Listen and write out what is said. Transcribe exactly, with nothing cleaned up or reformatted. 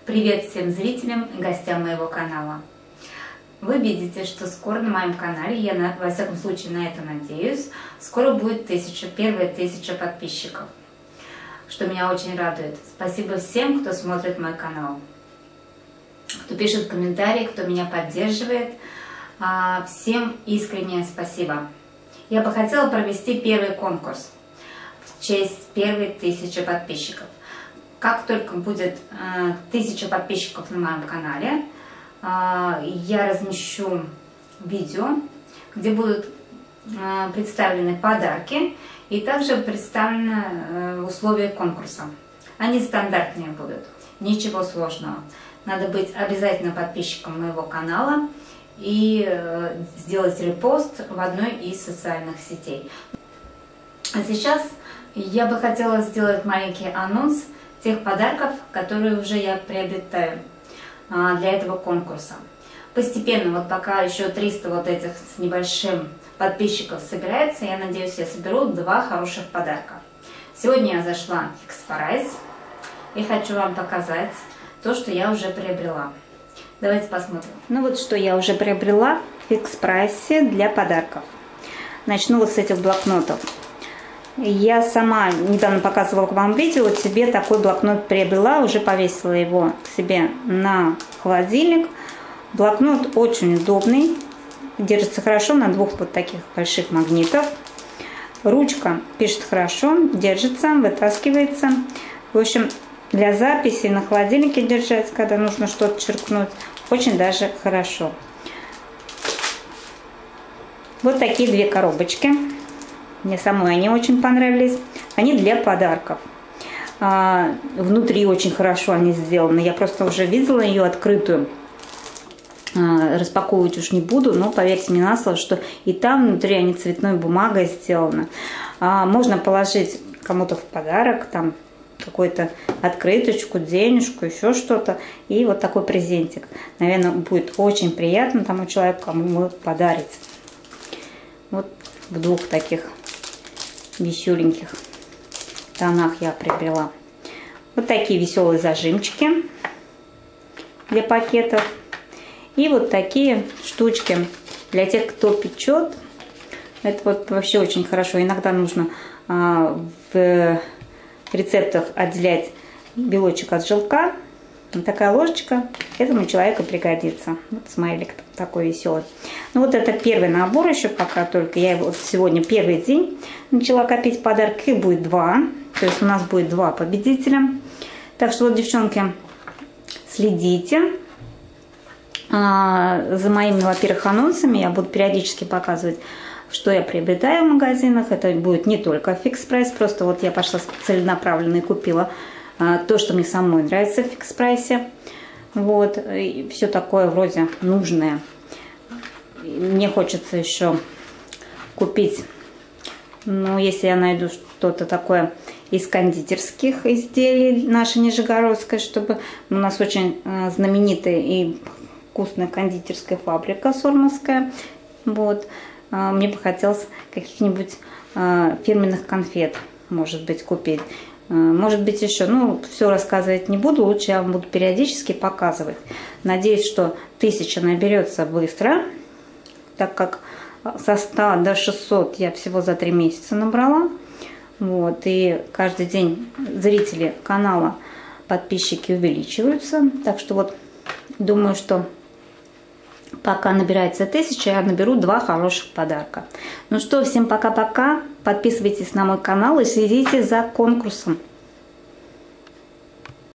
Привет всем зрителям и гостям моего канала. Вы видите, что скоро на моем канале, я на, во всяком случае на это надеюсь, скоро будет тысяча, первая тысяча подписчиков, что меня очень радует. Спасибо всем, кто смотрит мой канал, кто пишет комментарии, кто меня поддерживает. Всем искреннее спасибо. Я бы хотела провести первый конкурс в честь первой тысячи подписчиков. Как только будет э, тысяча подписчиков на моем канале, э, я размещу видео, где будут э, представлены подарки и также представлены э, условия конкурса. Они стандартные будут, ничего сложного. Надо быть обязательно подписчиком моего канала и э, сделать репост в одной из социальных сетей. А сейчас я бы хотела сделать маленький анонс тех подарков, которые уже я приобретаю а, для этого конкурса. Постепенно, вот пока еще триста вот этих с небольшим подписчиков собирается, я надеюсь, я соберу два хороших подарка. Сегодня я зашла в Fix Price и хочу вам показать то, что я уже приобрела. Давайте посмотрим. Ну вот, что я уже приобрела в Fix Price для подарков. Начну вот с этих блокнотов. Я сама недавно показывала вам видео, себе такой блокнот приобрела, уже повесила его к себе на холодильник. Блокнот очень удобный, держится хорошо на двух вот таких больших магнитах. Ручка пишет хорошо, держится, вытаскивается. В общем, для записи на холодильнике держать, когда нужно что-то черкнуть, очень даже хорошо. Вот такие две коробочки. Мне самой они очень понравились. Они для подарков. А, внутри очень хорошо они сделаны. Я просто уже видела ее открытую. А, распаковывать уж не буду, но поверьте мне на слово, что и там внутри они цветной бумагой сделаны. А, можно положить кому-то в подарок там какую-то открыточку, денежку, еще что-то. И вот такой презентик. Наверное, будет очень приятно тому человеку, кому вы подарите. Вот в двух таких веселеньких тонах я приобрела. Вот такие веселые зажимчики для пакетов. И вот такие штучки для тех, кто печет. Это вот вообще очень хорошо. Иногда нужно а, в рецептах отделять белочек от желтка. Вот такая ложечка этому человеку пригодится. Вот смайлик такой веселый. Ну вот это первый набор еще пока только. Я вот сегодня первый день начала копить подарки. Их будет два. То есть у нас будет два победителя. Так что вот, девчонки, следите а, за моими, во-первых, анонсами. Я буду периодически показывать, что я приобретаю в магазинах. Это будет не только Fix Price. Просто вот я пошла целенаправленно и купила то, что мне самой нравится в Fix Price. Вот. И все такое вроде нужное. Мне хочется еще купить, ну, если я найду что-то такое из кондитерских изделий нашей Нижегородской, чтобы у нас очень знаменитая и вкусная кондитерская фабрика Сормовская. Вот. Мне бы хотелось каких-нибудь фирменных конфет, может быть, купить. Может быть, еще, ну, все рассказывать не буду, лучше я вам буду периодически показывать. Надеюсь, что тысяча наберется быстро, так как со ста до шестисот я всего за три месяца набрала. Вот, и каждый день зрители канала, подписчики увеличиваются. Так что вот, думаю, что пока набирается тысяча, я наберу два хороших подарка. Ну что, всем пока-пока. Подписывайтесь на мой канал и следите за конкурсом.